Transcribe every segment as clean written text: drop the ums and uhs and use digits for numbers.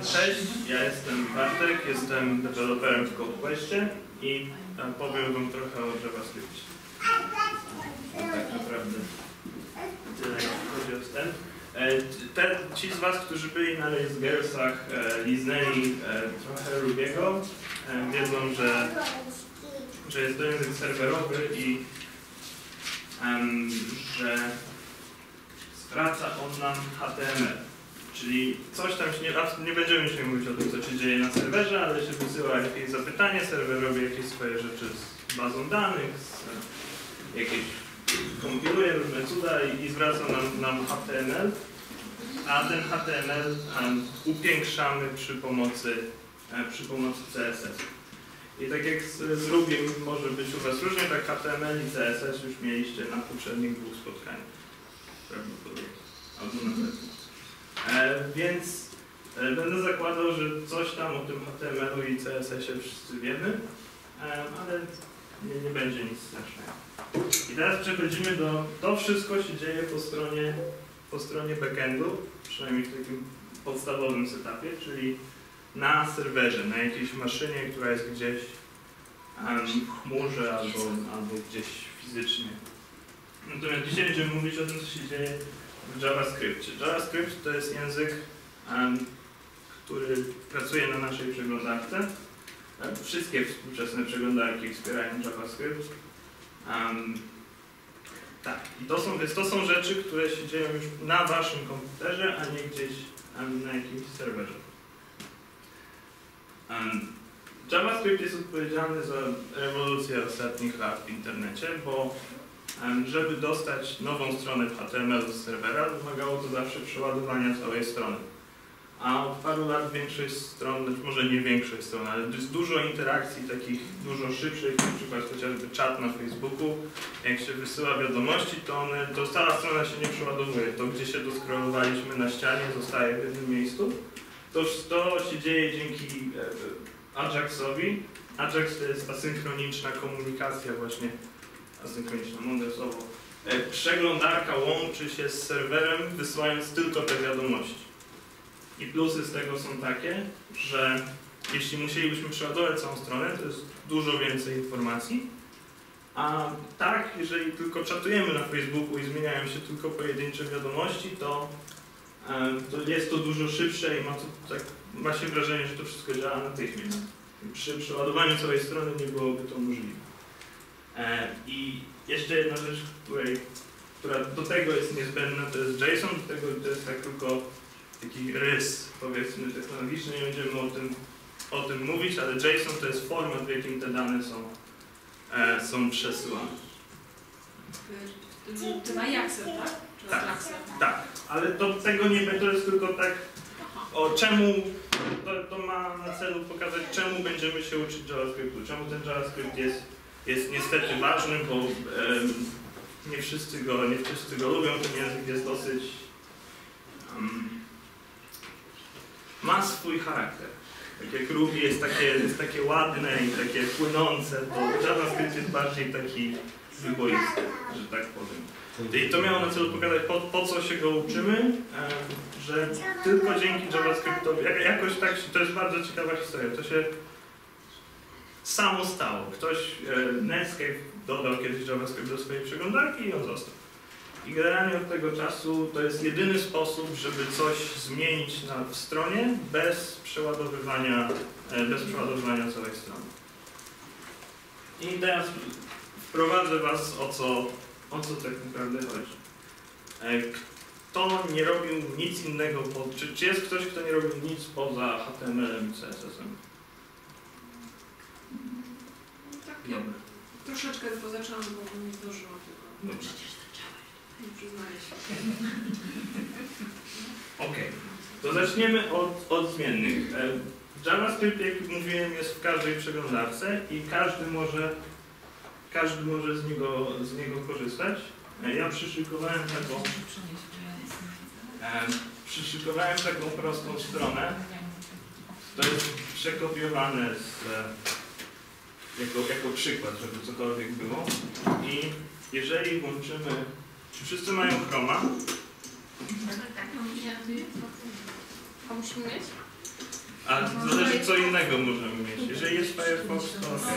Cześć, ja jestem Bartek, jestem deweloperem w CodeQuestie i powiem wam trochę o JavaScriptie. Tak naprawdę tyle, jeśli chodzi o wstęp. Ci z was, którzy byli na RaceGirlsach, liznęli trochę Ruby'ego, wiedzą, że jest to język serwerowy i że zwraca on nam HTML. Czyli coś tam nie będziemy dzisiaj mówić o tym, co się dzieje na serwerze, ale się wysyła jakieś zapytanie, serwer robi jakieś swoje rzeczy z bazą danych, jakieś kompiluje różne cuda i zwraca nam HTML, a ten HTML upiększamy przy pomocy CSS. I tak jak z Ruby może być u was różnie, tak HTML i CSS już mieliście na poprzednich dwóch spotkaniach. Prawdopodobnie. Albo nawet. Więc będę zakładał, że coś tam o tym HTML-u i CSS-ie wszyscy wiemy, ale nie będzie nic strasznego. I teraz przechodzimy to wszystko się dzieje po stronie backendu, przynajmniej w takim podstawowym setupie, czyli na serwerze, na jakiejś maszynie, która jest gdzieś w chmurze albo gdzieś fizycznie. Natomiast dzisiaj będziemy mówić o tym, co się dzieje w JavaScriptie. JavaScript to jest język, który pracuje na naszej przeglądarce. Wszystkie współczesne przeglądarki wspierają JavaScript. Tak, i to są rzeczy, które się dzieją już na waszym komputerze, a nie gdzieś na jakimś serwerze. JavaScript jest odpowiedzialny za rewolucję ostatnich lat w internecie, bo żeby dostać nową stronę w HTML z serwera, wymagało to zawsze przeładowania całej strony. A od paru lat większość stron, może nie większość stron, ale jest dużo interakcji takich dużo szybszych, na przykład chociażby czat na Facebooku. Jak się wysyła wiadomości, to cała strona się nie przeładowuje. To, gdzie się doskrolowaliśmy na ścianie, zostaje w jednym miejscu. To się dzieje dzięki Ajaxowi. Ajax to jest asynchroniczna komunikacja właśnie. Asynchroniczna, mądre słowo. Przeglądarka łączy się z serwerem, wysyłając tylko te wiadomości. I plusy z tego są takie, że jeśli musielibyśmy przeładować całą stronę, to jest dużo więcej informacji. A tak, jeżeli tylko czatujemy na Facebooku i zmieniają się tylko pojedyncze wiadomości, to jest to dużo szybsze i ma się wrażenie, że to wszystko działa natychmiast. Przy przeładowaniu całej strony nie byłoby to możliwe. I jeszcze jedna rzecz, która do tego jest niezbędna, to jest JSON, to jest tak tylko taki rys, powiedzmy, technologiczny, nie będziemy o tym mówić, ale JSON to jest format, w jakim te dane są przesyłane. Tym Ajaxem, tak? Tak, ale tego nie będzie, to jest tylko tak, czemu, to ma na celu pokazać, czemu będziemy się uczyć JavaScriptu, czemu ten JavaScript jest niestety ważny, bo nie wszyscy go lubią, ten język jest dosyć, ma swój charakter. Tak jak Ruby jest takie ładne i takie płynące, to JavaScript jest bardziej taki wyboisty, że tak powiem. I to miało na celu pokazać, po co się go uczymy, że tylko dzięki JavaScriptowi, jakoś tak, to jest bardzo ciekawa historia, to się samo stało. Ktoś, Netscape dodał kiedyś JavaScript do swojej przeglądarki i on został. I generalnie od tego czasu to jest jedyny sposób, żeby coś zmienić w stronie bez przeładowywania całej strony. I teraz wprowadzę was o co tak naprawdę chodzi. Kto nie robił nic innego, czy jest ktoś, kto nie robił nic poza HTML-em i CSS-em? Tak, troszeczkę tylko zaczęłam, bo nie zdążyłam tylko. No przecież zaczęłam. Nie przyznaję się. Okej. To zaczniemy od zmiennych. JavaScript, jak mówiłem, jest w każdej przeglądarce i każdy może z niego korzystać. Ja przyszykowałem taką prostą stronę. To jest przekopiowane jako przykład, żeby cokolwiek było. I jeżeli włączymy, czy wszyscy mają Chroma? A musimy mieć? A zależy co innego możemy mieć. Jeżeli jest Firefox, to ok.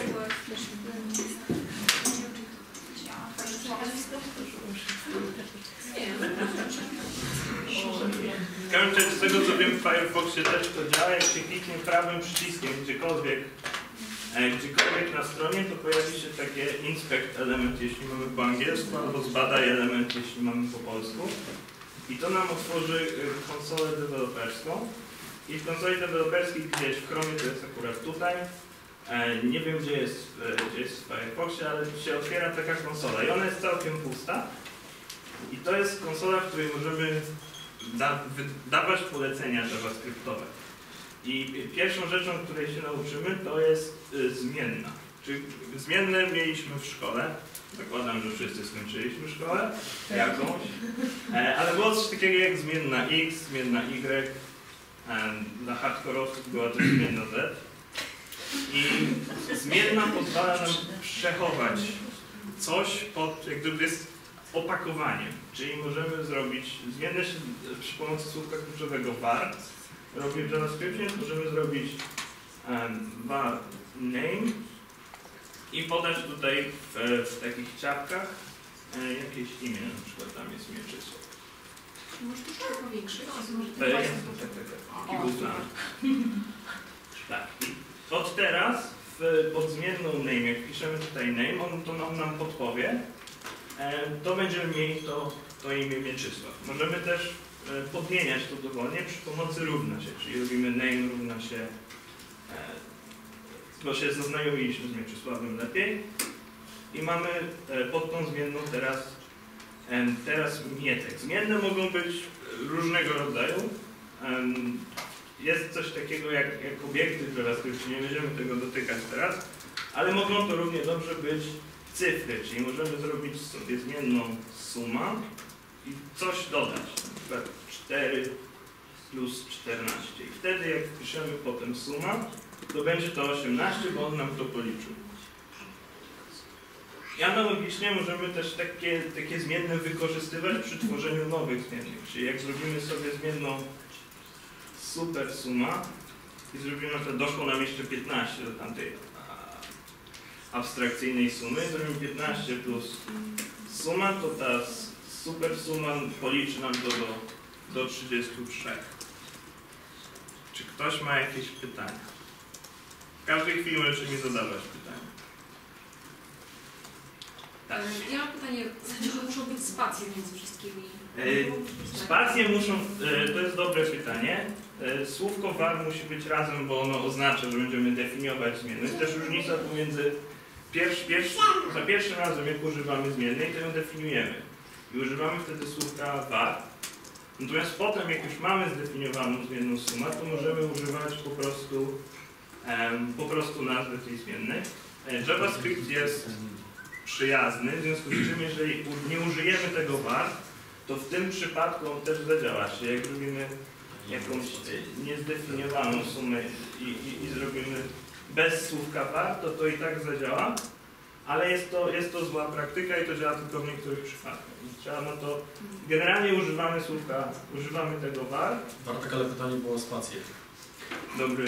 W każdym razie z tego co wiem w Firefoxie też to działa, jak się kliknie prawym przyciskiem gdziekolwiek na stronie, to pojawi się takie inspect element, jeśli mamy po angielsku, albo zbadaj element, jeśli mamy po polsku. I to nam otworzy konsolę deweloperską. I w konsoli deweloperskiej gdzieś w Chromie, to jest akurat tutaj, nie wiem gdzie jest w Firefoxie, ale się otwiera taka konsola i ona jest całkiem pusta. I to jest konsola, w której możemy dawać polecenia javascriptowe. I pierwszą rzeczą, której się nauczymy, to jest zmienna. Czyli zmienne mieliśmy w szkole. Zakładam, że wszyscy skończyliśmy szkołę jakąś. Ale było coś takiego jak zmienna x, zmienna y. Dla hardkorowców była też zmienna z. I zmienna pozwala nam przechować coś pod, jak gdyby jest opakowaniem. Czyli możemy zrobić zmienne się przy pomocy słówka kluczowego var. Robimy w JavaScriptie, możemy zrobić var name i podać tutaj w takich ciapkach jakieś imię, na przykład tam jest imię czysto. Może troszkę powiększyć? Tak. Od teraz pod zmienną name, jak piszemy tutaj name, on nam podpowie, to będziemy mieli to imię Mieczysław. Możemy też podmieniać to dowolnie przy pomocy równa się, czyli robimy name równa się, bo się zaznajomiliśmy z Mieczysławem lepiej i mamy pod tą zmienną teraz mietek. Zmienne mogą być różnego rodzaju. Jest coś takiego jak obiekty w JavaScriptie, nie będziemy tego dotykać teraz, ale mogą to równie dobrze być cyfry, czyli możemy zrobić sobie zmienną suma i coś dodać, na przykład 4 plus 14. I wtedy jak wpiszemy potem suma, to będzie to 18, bo on nam to policzył. I analogicznie możemy też takie zmienne wykorzystywać przy tworzeniu nowych zmiennych. Czyli jak zrobimy sobie zmienną super suma i zrobimy, że doszło nam jeszcze 15 do tamtej abstrakcyjnej sumy, zrobimy 15 plus suma, to ta super suma policzy nam to do 33. Czy ktoś ma jakieś pytania? W każdej chwili możecie mi zadawać pytania. Tak. Ja mam pytanie, czy muszą być spacje między wszystkimi? Spacje muszą, to jest dobre pytanie. Słówko var musi być razem, bo ono oznacza, że będziemy definiować zmienną. Jest też różnica pomiędzy za pierwszym razem, jak używamy zmiennej, to ją definiujemy. I używamy wtedy słówka var. Natomiast potem, jak już mamy zdefiniowaną zmienną suma, to możemy używać po prostu nazwy tej zmiennej. JavaScript jest przyjazny, w związku z czym, jeżeli nie użyjemy tego var, to w tym przypadku on też zadziała. Czyli jak robimy jakąś niezdefiniowaną sumę i zrobimy bez słówka var, to i tak zadziała, ale jest to zła praktyka i to działa tylko w niektórych przypadkach. Trzeba na to, generalnie używamy tego var. Bartek, ale pytanie było o spację. Dobry.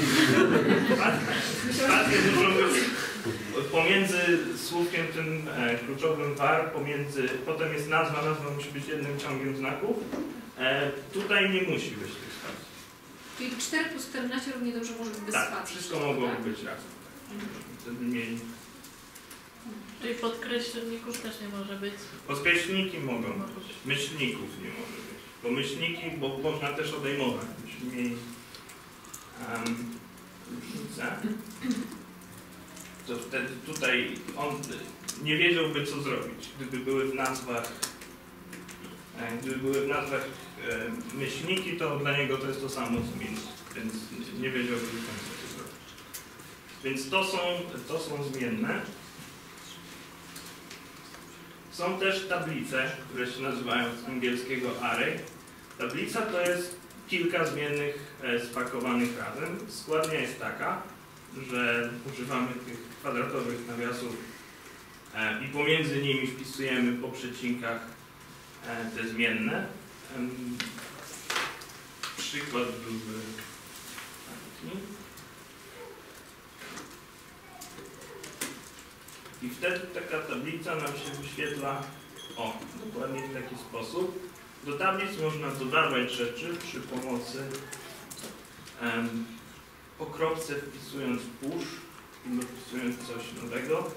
Spacje muszą być pomiędzy słówkiem tym kluczowym var, potem jest nazwa musi być jednym ciągiem znaków. Tutaj nie musi być tych spacji. Czyli 4 plus 14 równie dobrze może być bez tak, spacji. wszystko mogłoby być razem. Wtedy mieli. Czyli podkreślników też nie może być? Podkreślniki mogą być. Myślników nie może być. Bo myślniki, bo można też odejmować. Myśmy mieli różnicę. To wtedy tutaj on nie wiedziałby co zrobić, gdyby były w nazwach myślniki, to dla niego to jest to samo co minus, więc nie wiedziałby do końca co zrobić. Więc to są zmienne. Są też tablice, które się nazywają z angielskiego array. Tablica to jest kilka zmiennych spakowanych razem. Składnia jest taka, że używamy tych kwadratowych nawiasów i pomiędzy nimi wpisujemy po przecinkach te zmienne. Przykład byłby I wtedy taka tablica nam się wyświetla, dokładnie w taki sposób. Do tablic można dodawać rzeczy przy pomocy po kropce wpisując push i dopisując coś nowego.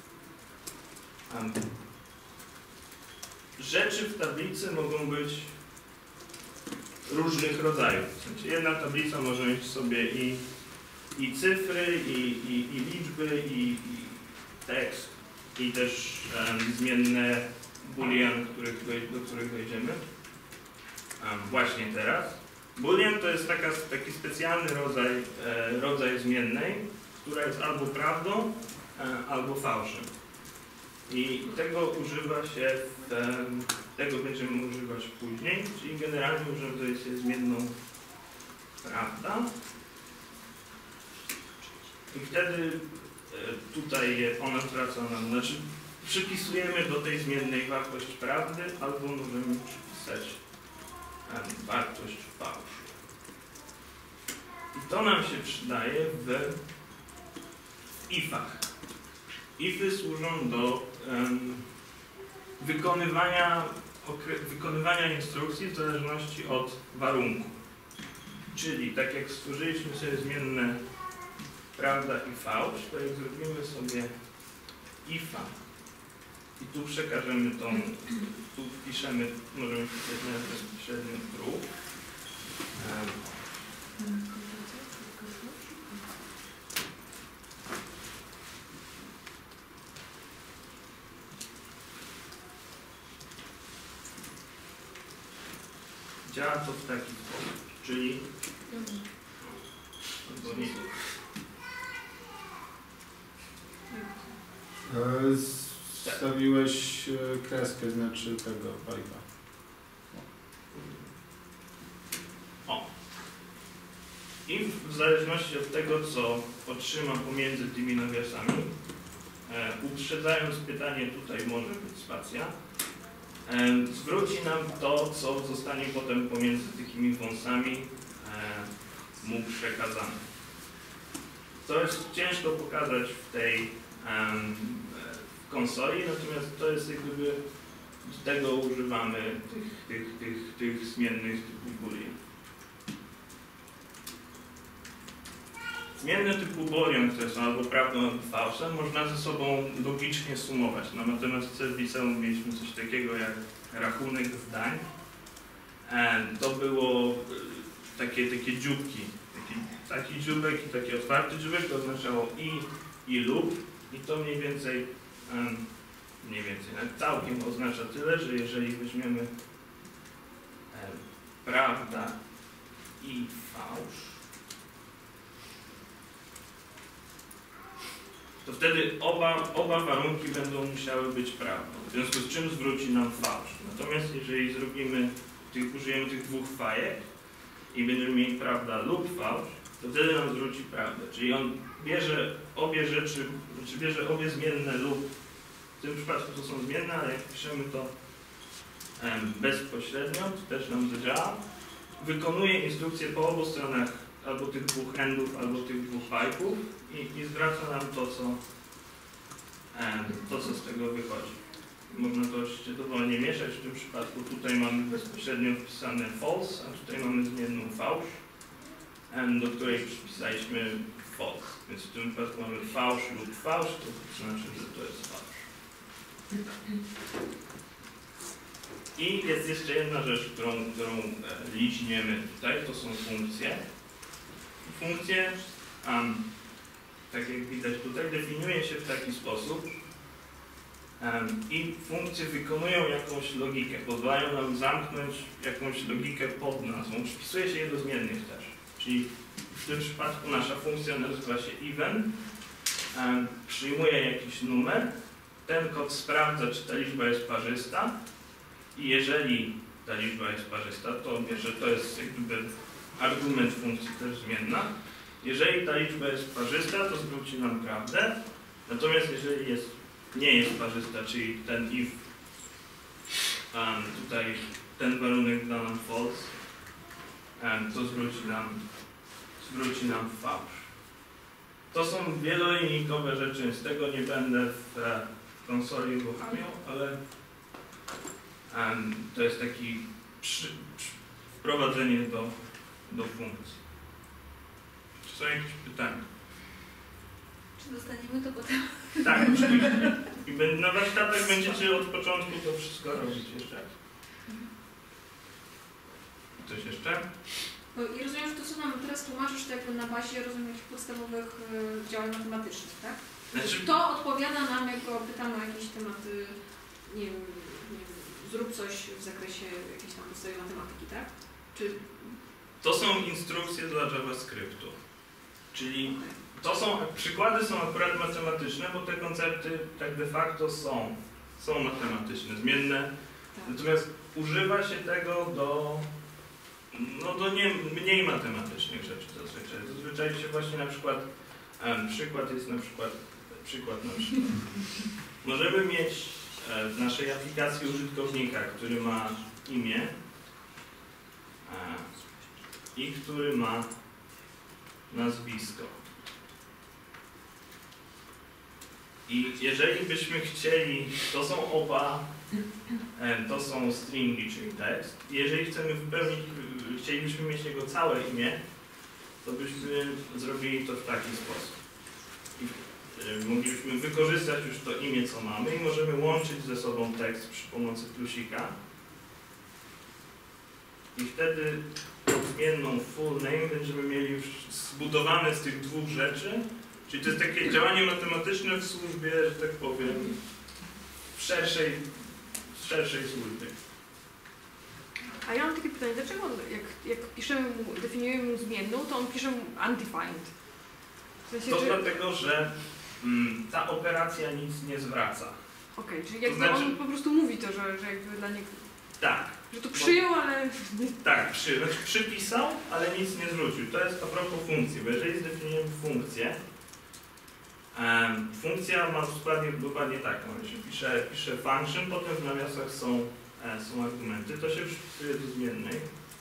Rzeczy w tablicy mogą być różnych rodzajów. W sensie jedna tablica może mieć w sobie i cyfry, i liczby, i tekst, i też zmienne boolean, do których dojdziemy właśnie teraz. Boolean to jest taki specjalny rodzaj zmiennej, która jest albo prawdą, albo fałszem. I tego używa się, tego będziemy używać później, czyli generalnie używa się zmienną prawda. I wtedy tutaj ona zwraca nam, znaczy przypisujemy do tej zmiennej wartość prawdy, albo możemy przypisać wartość fałszu. I to nam się przydaje w ifach. Ify służą do wykonywania instrukcji w zależności od warunku. Czyli tak jak stworzyliśmy sobie zmienne prawda i fałsz, to jak zrobimy sobie ifa i tu przekażemy tu wpiszemy, możemy wpisać bezpośrednio true. Działa to w taki sposób, czyli Stawiłeś kreskę, znaczy tego pipa. I w zależności od tego, co otrzyma pomiędzy tymi nawiasami, uprzedzając pytanie, tutaj może być spacja, zwróci nam to, co zostanie potem pomiędzy takimi wąsami mu przekazane. To jest ciężko pokazać w tej w konsoli, natomiast to jest jak gdyby do tego używamy tych zmiennych typu boolean. Zmienne typu boolean, które są albo prawdą, albo fałszem, można ze sobą logicznie sumować. Na matematyce w liceum mieliśmy coś takiego jak rachunek zdań. To było takie dzióbki. Taki dzióbek i taki otwarty dzióbek to oznaczało i lub. I to mniej więcej, nawet całkiem oznacza tyle, że jeżeli weźmiemy prawda i fałsz, to wtedy oba warunki będą musiały być prawdą, w związku z czym zwróci nam fałsz. Natomiast jeżeli użyjemy tych dwóch fajek i będziemy mieli prawda lub fałsz, to wtedy nam zwróci prawdę. Czyli on bierze obie rzeczy, znaczy bierze obie zmienne lub, w tym przypadku to są zmienne, ale jak piszemy to bezpośrednio, to też nam zadziała. Wykonuje instrukcję po obu stronach albo tych dwóch endów, albo tych dwóch pipe'ów i zwraca nam to, co z tego wychodzi. Można to oczywiście dowolnie mieszać, w tym przypadku tutaj mamy bezpośrednio wpisane false, a tutaj mamy zmienną fałsz, do której przypisaliśmy false. Więc w tym wypadku mamy fałsz lub fałsz, to znaczy, że to jest fałsz. I jest jeszcze jedna rzecz, którą liźniemy tutaj, to są funkcje. Funkcje, tak jak widać tutaj, definiuje się w taki sposób i funkcje wykonują jakąś logikę, pozwalają nam zamknąć jakąś logikę pod nazwą. Przypisuje się je do zmiennych też. Czyli w tym przypadku nasza funkcja nazywa się even, przyjmuje jakiś numer, ten kod sprawdza, czy ta liczba jest parzysta i jeżeli ta liczba jest parzysta, to bierze, to jest jak gdyby argument funkcji też zmienna. Jeżeli ta liczba jest parzysta, to zwróci nam prawdę, natomiast jeżeli nie jest parzysta, czyli ten if, tutaj ten warunek da nam false, to zwróci nam fałsz. To są wielolinijkowe rzeczy, więc tego nie będę w konsoli uruchamiał, ale to jest taki wprowadzenie do funkcji. Czy są jakieś pytania? Czy dostaniemy to potem? Tak, oczywiście. I na warsztatach będziecie od początku to wszystko robić jeszcze. Coś jeszcze? No i rozumiem, że to, co nam teraz tłumaczysz, to jakby na bazie, rozumiem, jakichś podstawowych działań matematycznych, tak? Znaczy, To odpowiada nam, jak go pytamy o jakieś tematy, nie wiem, zrób coś w zakresie jakiejś tam podstawowej matematyki, tak? Czy... to są instrukcje dla JavaScriptu. Czyli to są, przykłady są akurat matematyczne, bo te koncepty tak de facto są matematyczne, zmienne. Tak. Natomiast używa się tego do mniej matematycznych rzeczy zazwyczaj. Zazwyczaj się właśnie na przykład, przykład. Możemy mieć w naszej aplikacji użytkownika, który ma imię i który ma nazwisko. I jeżeli byśmy chcieli, to są stringi, czyli tekst. Jeżeli chcemy chcielibyśmy mieć jego całe imię, to byśmy zrobili to w taki sposób. I moglibyśmy wykorzystać już to imię, co mamy i możemy łączyć ze sobą tekst przy pomocy plusika. I wtedy odmienną full name będziemy mieli już zbudowane z tych dwóch rzeczy. Czyli to jest takie działanie matematyczne w służbie, że tak powiem, w szerszej służbie. A ja mam takie pytanie, dlaczego on, jak piszemy definiujemy mu zmienną, to on pisze undefined? W sensie, To dlatego, że ta operacja nic nie zwraca. Okej, czyli jakby znaczy, on po prostu mówi to, że jakby dla niego... Tak. Że to przyjął, ale... Tak, znaczy przypisał, ale nic nie zwrócił. To jest a propos funkcji, bo jeżeli zdefiniujemy funkcję, funkcja ma dokładnie tak, no, się pisze function, potem w nawiasach są argumenty, to się przypisuje do zmiennej.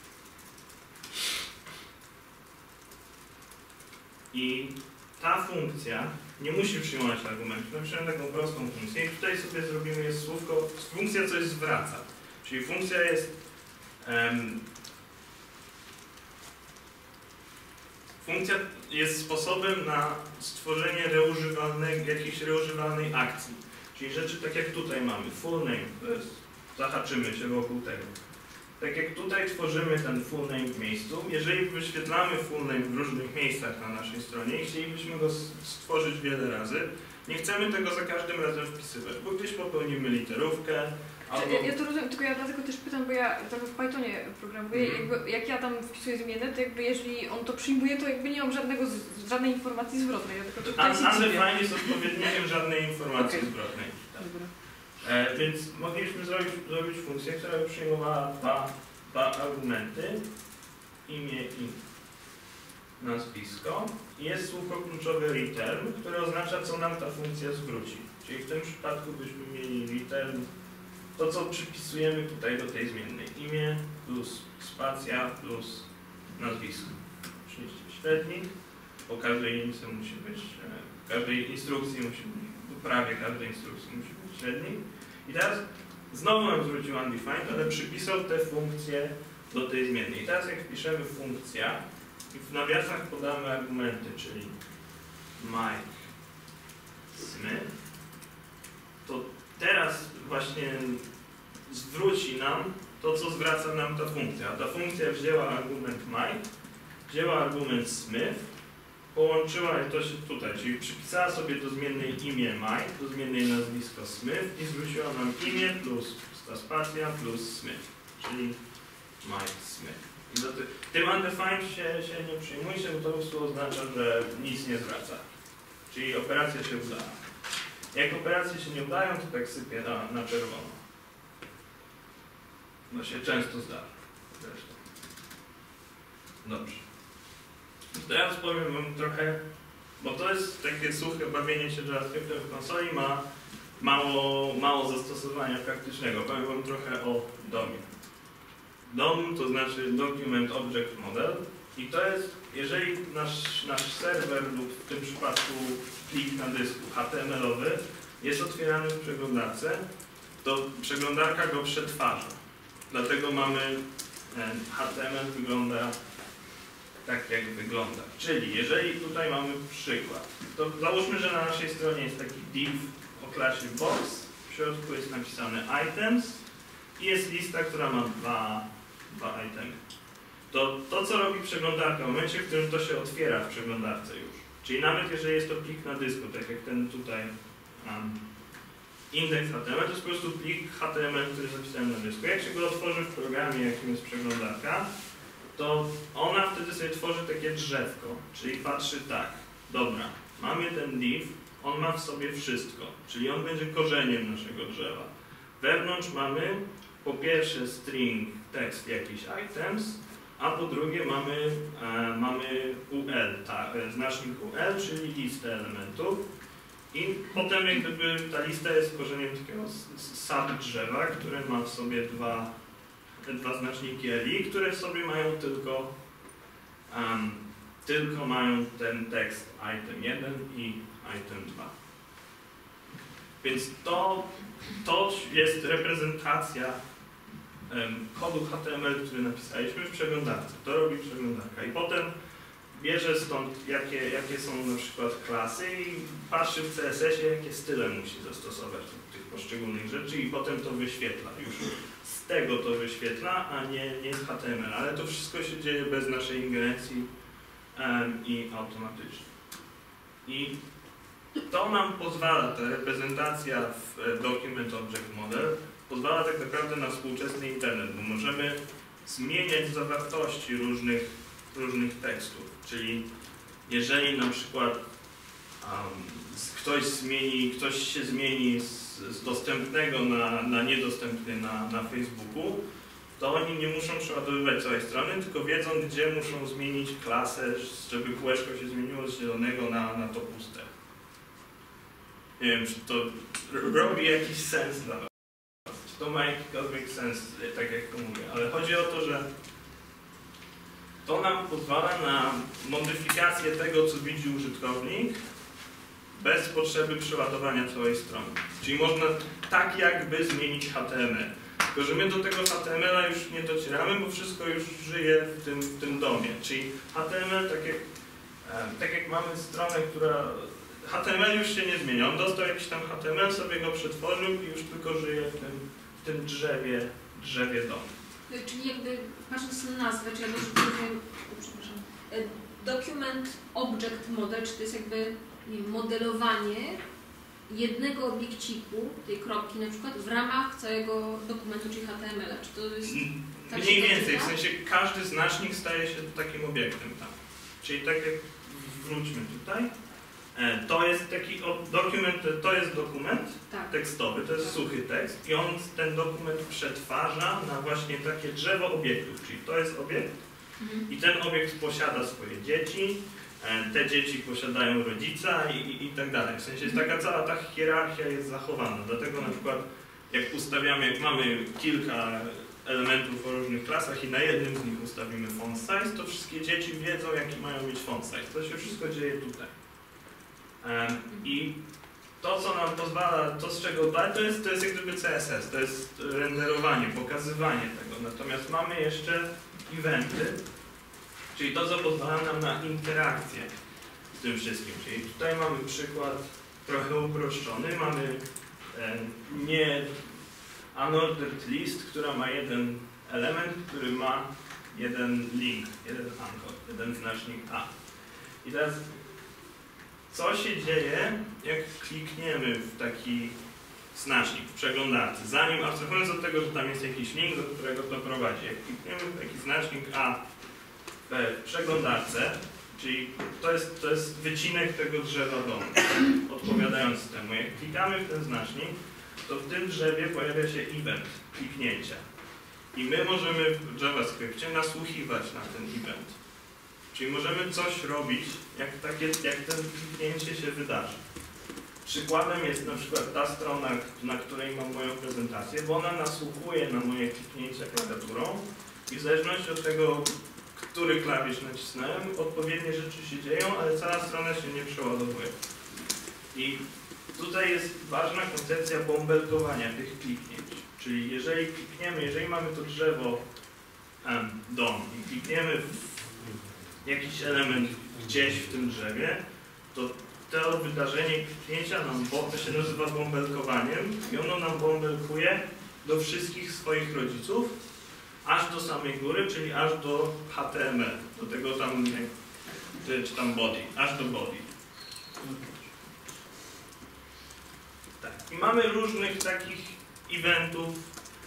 I ta funkcja nie musi przyjmować argumentów. Napiszemy taką prostą funkcję i tutaj sobie zrobimy jest słówko, funkcja coś zwraca. Czyli funkcja jest funkcja jest sposobem na stworzenie jakiejś reużywalnej akcji. Czyli rzeczy tak jak tutaj mamy, full name, to jest, zahaczymy się wokół tego. Tak jak tutaj tworzymy ten full name w miejscu, jeżeli wyświetlamy full name w różnych miejscach na naszej stronie i chcielibyśmy go stworzyć wiele razy, nie chcemy tego za każdym razem wpisywać, bo gdzieś popełnimy literówkę. Ja to rozumiem, tylko ja dlatego też pytam, bo ja trochę w Pythonie programuję, jakby jak ja tam wpisuję zmianę, to jakby jeżeli on to przyjmuje, to jakby nie mam żadnej informacji zwrotnej. Ja tylko tutaj się dziwię. Undefined jest odpowiednikiem żadnej informacji zwrotnej. Dobra. Więc mogliśmy zrobić funkcję, która by przyjmowała dwa argumenty, imię i nazwisko. I jest słówko kluczowe return, które oznacza, co nam ta funkcja zwróci. Czyli w tym przypadku byśmy mieli return to, co przypisujemy tutaj do tej zmiennej. Imię plus spacja plus nazwisko. Oczywiście średnik. Po każdej linijce musi być, każdej instrukcji musi być, prawie każdej instrukcji musi być średnik. I teraz znowu nam zwrócił undefined, ale przypisał te funkcje do tej zmiennej. I teraz jak wpiszemy funkcja i w nawiasach podamy argumenty, czyli Mike Smith, to teraz właśnie zwróci nam to, co zwraca nam ta funkcja. A ta funkcja wzięła argument Mike, wzięła argument Smith, połączyła to się tutaj, czyli przypisała sobie do zmiennej imię Mike, do zmiennej nazwisko Smith i zwróciła nam imię plus ta spacja plus Smith, czyli Mike Smith. I tym undefined się nie przejmujcie, bo to po prostu oznacza, że nic nie zwraca. Czyli operacja się udała. Jak operacje się nie udają, to tak sypie na czerwono. No się często zdarza. Zresztą. Dobrze. Teraz powiem wam trochę, bo to jest takie suche bawienie się JavaScriptem w konsoli, ma mało zastosowania praktycznego. Powiem wam trochę o DOM-ie. DOM to znaczy Document Object Model I to jest, jeżeli nasz serwer lub w tym przypadku plik na dysku HTML-owy jest otwierany w przeglądarce, to przeglądarka go przetwarza. Dlatego mamy HTML wygląda tak, jak wygląda. Czyli jeżeli tutaj mamy przykład, to załóżmy, że na naszej stronie jest taki div o klasie box, w środku jest napisane items i jest lista, która ma dwa itemy. To, co robi przeglądarka w momencie, w którym to się otwiera w przeglądarce już, czyli nawet jeżeli jest to plik na dysku, tak jak ten tutaj indeks HTML, to jest po prostu plik HTML, który jest zapisany na dysku. Jak się go otworzy w programie, jakim jest przeglądarka, to ona wtedy sobie tworzy takie drzewko, czyli patrzy tak, dobra, mamy ten div, on ma w sobie wszystko, czyli on będzie korzeniem naszego drzewa. Wewnątrz mamy po pierwsze string, tekst jakiś items, a po drugie mamy UL, znacznik UL, czyli listę elementów. I potem jak gdyby ta lista jest korzeniem takiego sub drzewa, które ma w sobie dwa znaczniki li, które w sobie mają tylko mają ten tekst item 1 i item 2. Więc to jest reprezentacja kodu HTML, który napisaliśmy w przeglądarce. To robi przeglądarka. I potem bierze stąd, jakie są na przykład klasy i patrzy w CSS-ie, jakie style musi zastosować do tych poszczególnych rzeczy i potem to wyświetla. Już z tego to wyświetla, a nie z HTML. Ale to wszystko się dzieje bez naszej ingerencji i automatycznie. I to nam pozwala, ta reprezentacja w Document Object Model pozwala tak naprawdę na współczesny internet, bo możemy zmieniać zawartości różnych tekstów. Czyli jeżeli na przykład ktoś się zmieni z dostępnego na niedostępny na Facebooku, to oni nie muszą przeładowywać całej strony, tylko wiedzą, gdzie muszą zmienić klasę, żeby kółeczko się zmieniło z zielonego na to puste. Nie wiem, czy to robi jakiś sens dla was. Czy to ma jakikolwiek sens, tak jak to mówię. Ale chodzi o to, że to nam pozwala na modyfikację tego, co widzi użytkownik, bez potrzeby przeładowania całej strony. Czyli można tak jakby zmienić HTML. Tylko że my do tego HTML-a już nie docieramy, bo wszystko już żyje w tym domie. Czyli HTML, tak jak mamy stronę, która... HTML już się nie zmienia. On dostał jakiś tam HTML, sobie go przetworzył i już tylko żyje w tym drzewie domu. Czyli jakby, patrząc na nazwę, czy ja dobrze powiem, przepraszam, Document Object Model, czy to jest jakby modelowanie jednego obiekciku, tej kropki na przykład, w ramach całego dokumentu, czyli HTML-a? Czy to jest... Tak mniej więcej, w sensie każdy znacznik staje się takim obiektem tam. Czyli tak jak wróćmy tutaj, to jest taki dokument, to jest dokument tekstowy, to jest suchy tekst i on ten dokument przetwarza na właśnie takie drzewo obiektów, czyli to jest obiekt i ten obiekt posiada swoje dzieci, te dzieci posiadają rodzica i tak dalej. W sensie jest taka cała ta hierarchia jest zachowana, dlatego na przykład jak ustawiamy, jak mamy kilka elementów o różnych klasach i na jednym z nich ustawimy font size, to wszystkie dzieci wiedzą, jaki mają mieć font size. To się wszystko dzieje tutaj. I to, co nam pozwala, to z czego dbać, to jest jak gdyby CSS, to jest renderowanie, pokazywanie tego. Natomiast mamy jeszcze eventy, czyli to, co pozwala nam na interakcję z tym wszystkim. Czyli tutaj mamy przykład trochę uproszczony, mamy nie unordered list, która ma jeden element, który ma jeden link, jeden anchor, jeden znacznik A. I teraz co się dzieje, jak klikniemy w taki znacznik w przeglądarce? Zanim, abstrahując od tego, że tam jest jakiś link, do którego to prowadzi, jak klikniemy w taki znacznik A w przeglądarce, czyli to jest wycinek tego drzewa domu, odpowiadając temu. Jak klikamy w ten znacznik, to w tym drzewie pojawia się event kliknięcia. I my możemy w JavaScriptie nasłuchiwać na ten event. Czyli możemy coś robić, jak ten kliknięcie się wydarzy. Przykładem jest na przykład ta strona, na której mam moją prezentację, bo ona nasłuchuje na moje kliknięcia klawiaturą i w zależności od tego, który klawisz nacisnąłem, odpowiednie rzeczy się dzieją, ale cała strona się nie przeładowuje. I tutaj jest ważna koncepcja bąbelkowania tych kliknięć. Czyli jeżeli klikniemy, jeżeli mamy to drzewo dom i klikniemy w jakiś element gdzieś w tym drzewie, to to wydarzenie kliknięcia to się nazywa bąbelkowaniem i ono nam bąbelkuje do wszystkich swoich rodziców, aż do samej góry, czyli aż do HTML, do tego tam, czy tam body, aż do body. Tak. I mamy różnych takich eventów,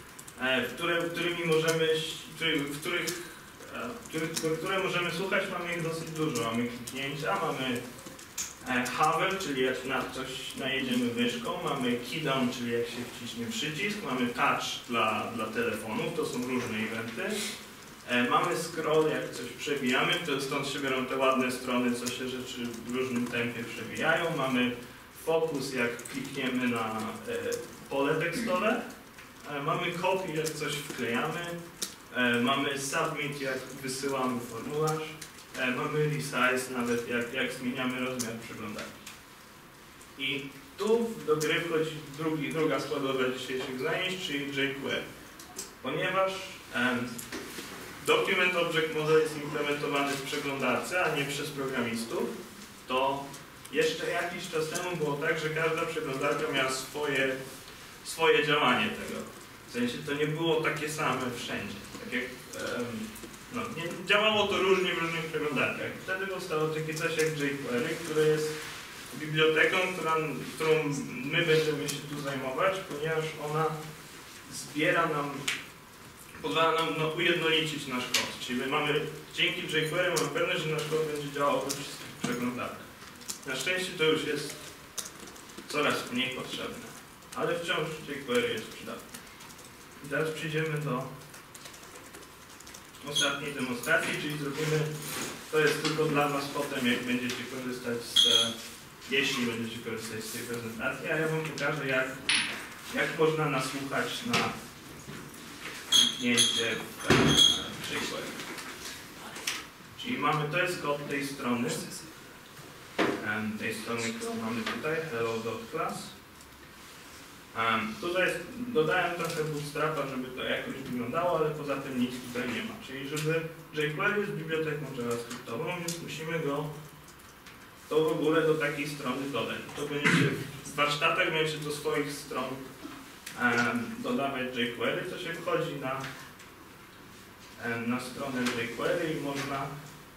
które możemy słuchać, mamy ich dosyć dużo. Mamy kliknięcia, mamy hover, czyli jak na coś najedziemy myszką, mamy keydown, czyli jak się wciśnie przycisk, mamy touch dla telefonów, to są różne eventy. Mamy scroll, jak coś przewijamy, to stąd się biorą te ładne strony, co się rzeczy w różnym tempie przewijają. Mamy focus, jak klikniemy na pole tekstowe. Mamy copy, jak coś wklejamy. Mamy submit, jak wysyłamy formularz. Mamy resize, nawet jak zmieniamy rozmiar przeglądarki. I tu do gry wchodzi druga składowa dzisiejszych zajęć, czyli jQuery. Ponieważ Document Object Model jest implementowany w przeglądarce, a nie przez programistów, to jeszcze jakiś czas temu było tak, że każda przeglądarka miała swoje działanie tego. W sensie to nie było takie same wszędzie. Tak jak, działało to różnie w różnych przeglądarkach. Wtedy powstało takie coś jak jQuery, które jest biblioteką, którą my będziemy się tu zajmować, ponieważ ona zbiera nam, pozwala nam ujednolicić nasz kod. Czyli my mamy, dzięki jQuery mamy pewność, że nasz kod będzie działał we wszystkich przeglądarkach. Na szczęście to już jest coraz mniej potrzebne, ale wciąż jQuery jest przydatne. I teraz przejdziemy do ostatniej demonstracji, czyli zrobimy, to jest tylko dla Was potem, jak będziecie korzystać jeśli będziecie korzystać z tej prezentacji, a ja Wam pokażę, jak można nasłuchać na kliknięcie w jQuery. Czyli to jest kod tej strony, którą mamy tutaj, hello.class. Tutaj dodałem trochę bootstrapa, żeby to jakoś wyglądało, ale poza tym nic tutaj nie ma. Czyli żeby jQuery jest biblioteką javascriptową, więc musimy to w ogóle do takiej strony dodać. To będziecie w warsztatach będziecie do swoich stron dodawać jQuery, to się wchodzi na stronę jQuery i można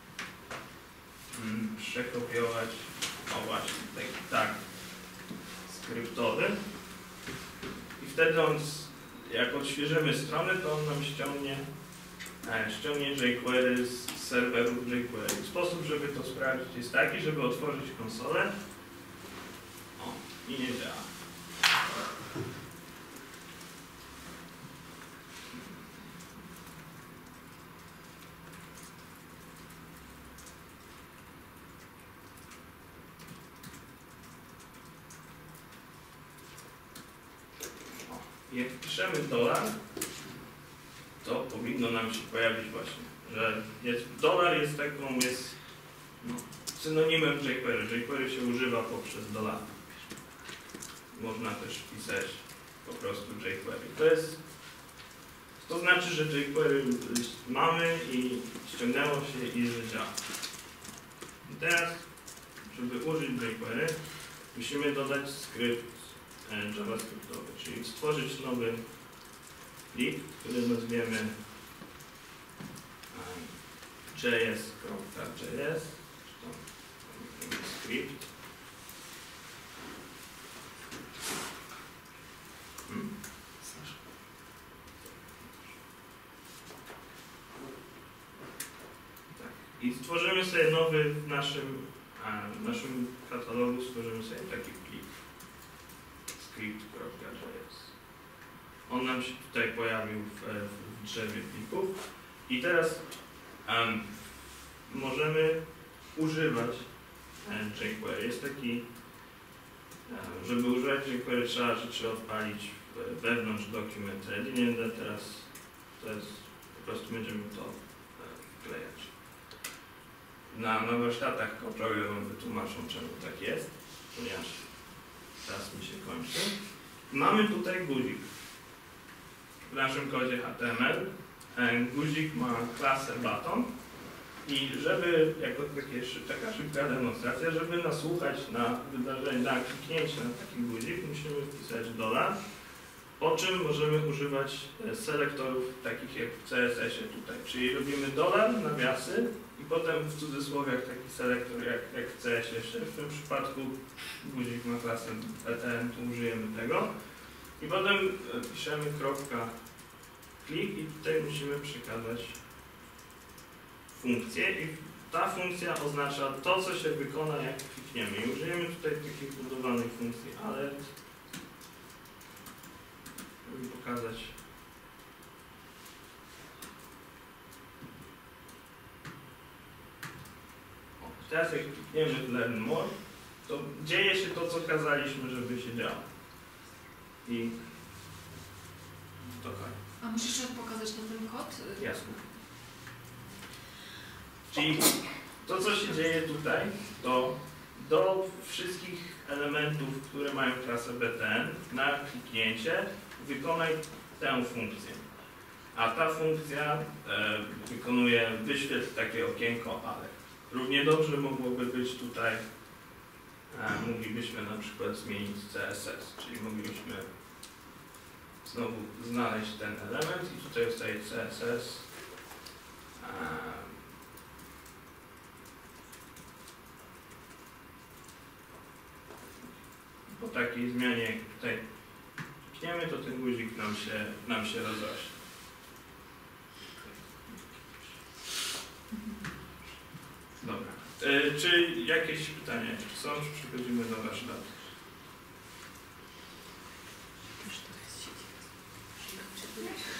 przekopiować, o właśnie, taki tag skryptowy. I wtedy jak odświeżymy stronę, to on nam ściągnie jQuery z serwerów jQuery. Sposób, żeby to sprawdzić, jest taki, żeby otworzyć konsolę. I nie działa. Jak wpiszemy $, to powinno nam się pojawić właśnie, że dolar jest synonimem jQuery. jQuery się używa poprzez $. Można też pisać po prostu jQuery. To znaczy, że jQuery mamy i ściągnęło się i że działa. I teraz, żeby użyć jQuery, musimy dodać skrypt javascriptowy, czyli stworzyć nowy plik, który nazwiemy js.js, czy to script. I stworzymy sobie nowy w naszym katalogu, stworzymy sobie taki plik script.js. On nam się tutaj pojawił w drzewie plików i teraz możemy używać jQuery. Jest taki, żeby używać jQuery trzeba rzeczy odpalić wewnątrz document ready. Nie będę teraz, to jest, po prostu będziemy to wklejać. na warsztatach coachowych wam wytłumaczą, czemu tak jest, ponieważ czas mi się kończy. Mamy tutaj guzik. W naszym kodzie HTML guzik ma klasę button i żeby, jako taka szybka demonstracja, żeby nasłuchać na wydarzenie, na kliknięcie na taki guzik, musimy wpisać $, po czym możemy używać selektorów takich jak w CSS-ie tutaj, czyli robimy $, nawiasy i potem w cudzysłowiach taki selektor jak w CSS-ie. W tym przypadku guzik ma klasę btn, tu użyjemy tego i potem piszemy klik i tutaj musimy przekazać funkcję i ta funkcja oznacza to, co się wykona, jak klikniemy. I użyjemy tutaj takiej budowanej funkcji alert, żeby pokazać. Teraz jak klikniemy w Learn More, to dzieje się to, co kazaliśmy, żeby się działo. I to koniec. A musisz jeszcze pokazać na ten kod? Jasne. Czyli to, co się dzieje tutaj, to do wszystkich elementów, które mają klasę btn, na kliknięcie wykonaj tę funkcję. A ta funkcja wykonuje, wyświetl takie okienko alert. Równie dobrze mogłoby być tutaj, moglibyśmy na przykład zmienić CSS, czyli moglibyśmy znowu znaleźć ten element i tutaj zostaje CSS. Po takiej zmianie, jak tutaj klikniemy, to ten guzik nam się rozrośnie. Dobra. Czy jakieś pytania są, czy przechodzimy do warsztatu? Czy